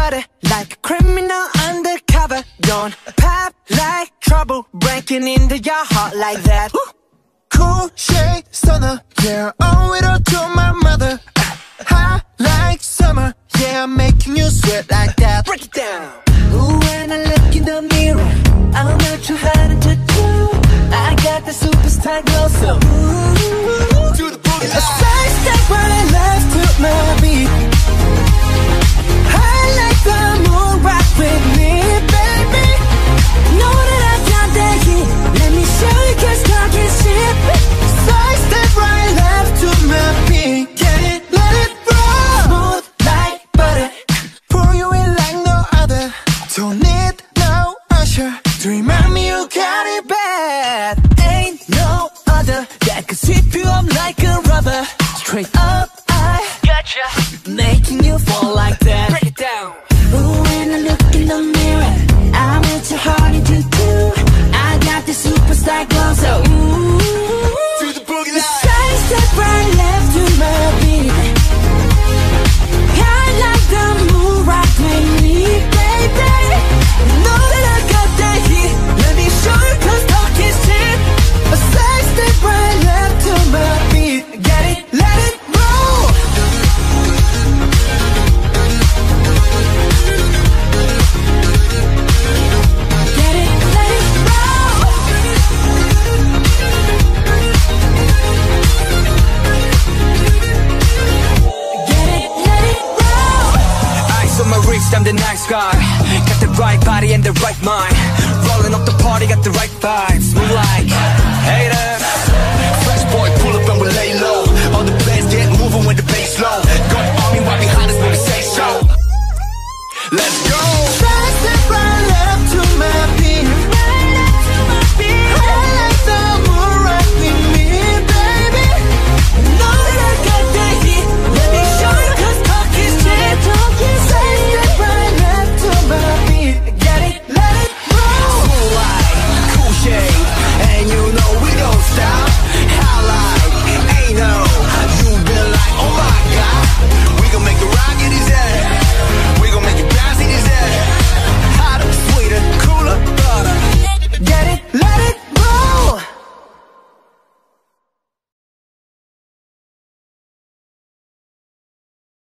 butter, like a criminal undercover. Don't pop like trouble, breaking into your heart like that. Cool shade stunner, yeah, owe it all to my mother. Hot like summer, yeah, I'm making you sweat like that. Break it down. Ooh, when I look in the mirror, I'm not too hard to do. I got the superstar glow, so ooh, Do the boogie a side step right left to my beat. I like the moon rock with me, baby. Know that I got that heat. Let me show you, 'cause talk is cheap. Side step right left to my beat. Get it, let it roll. Smooth like butter. Pour you in like no other. Don't need no usher to remind me you got it bad. Ain't no other that could sweep you up like a rubber. Straight up, I gotcha, making you fall like that. Break it down. Ooh, when I look in the mirror, I'm at your heart to do. I got the superstar glow, so ooh, Do the boogie line. side step right left to my beat. I like the moon rock with me, baby. Know that I got that heat. Let me show you, 'cause talk is cheap. A side step right left to my beat. Get it, let it roll. Get it, let it roll. Get it, let it roll. Eyes on my wrist, I'm the nice guy. Got the right body and the right mind. Rolling up the party, got the right vibes. Move like haters. Fresh boy, pull up and we lay